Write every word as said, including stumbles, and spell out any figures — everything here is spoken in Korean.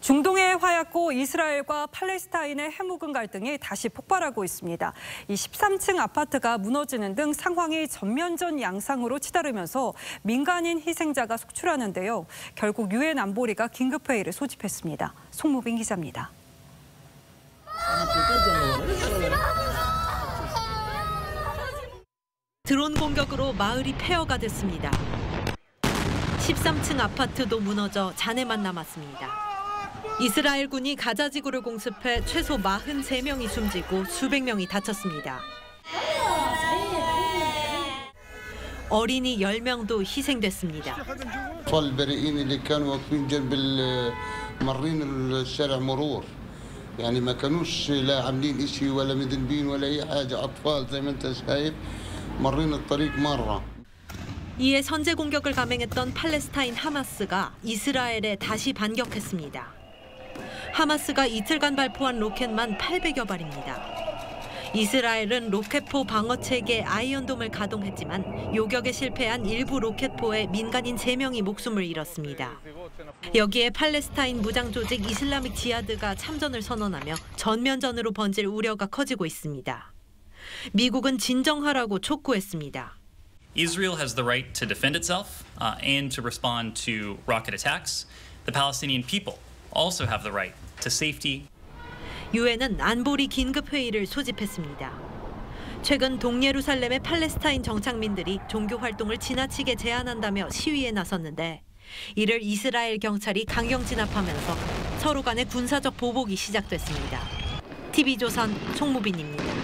중동의 화약고 이스라엘과 팔레스타인의 해묵은 갈등이 다시 폭발하고 있습니다. 이 십삼 층 아파트가 무너지는 등 상황이 전면전 양상으로 치달으면서 민간인 희생자가 속출하는데요. 결국 유엔 안보리가 긴급회의를 소집했습니다. 송무빈 기자입니다. 드론 공격으로 마을이 폐허가 됐습니다. 십삼 층 아파트도 무너져 잔해만 남았습니다. 이스라엘군이 가자 지구를 공습해 최소 사십삼 명이 숨지고 수백 명이 다쳤습니다. 어린이 열 명도 희생됐습니다. يعني ما كانوش لا عاملين إشي ولا مذنبين ولا أي حاجة أطفال زي ما أنت شايف مرين الطريق مرة. 이에 선제 공격을 감행했던 팔레스타인 하마스가 이스라엘에 다시 반격했습니다. 하마스가 이틀간 발포한 로켓만 팔백여 발입니다. 이스라엘은 로켓포 방어체계 아이언돔을 가동했지만 요격에 실패한 일부 로켓포에 민간인 세 명이 목숨을 잃었습니다. 여기에 팔레스타인 무장 조직 이슬라믹 지하드가 참전을 선언하며 전면전으로 번질 우려가 커지고 있습니다. 미국은 진정하라고 촉구했습니다. Israel has the right to defend itself uh, and to respond to rocket attacks. The Palestinian people also have the right to safety. 유엔은 안보리 긴급회의를 소집했습니다. 최근 동예루살렘의 팔레스타인 정착민들이 종교 활동을 지나치게 제한한다며 시위에 나섰는데 이를 이스라엘 경찰이 강경 진압하면서 서로 간의 군사적 보복이 시작됐습니다. 티비조선 송무빈입니다.